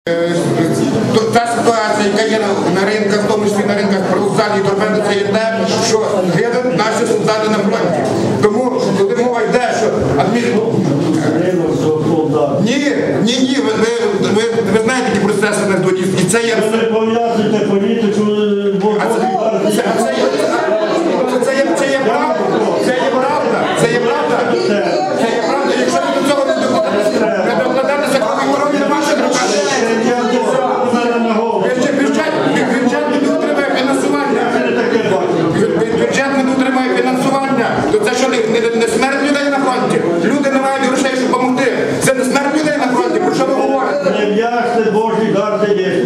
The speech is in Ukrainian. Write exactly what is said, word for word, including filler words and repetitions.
Та ситуація, яка є на ринках, в тому числі на ринках привокзальні торпеди, це є те, що гинуть наші солдати на фронті. Тому, коли мова йде, що адмін... Ні, ні, ні, ви, ви, ви, ви знаєте, які процеси на доні. І це є... Ви не пов'язуєте політику, бо... А це, це, це, є, це, є, це є правда, це є правда, це є правда, це є правда. Якщо ви до цього не докладатися, коли корові на ваших руках. Бюджет не отримає фінансування. Бюджет не отримає фінансування. То це що, не, не, не смерть людей на фронті? Люди не мають грошей, щоб допомогти. Це не смерть людей на фронті, про що ви говорите? Не в'яжте Божий дар дає.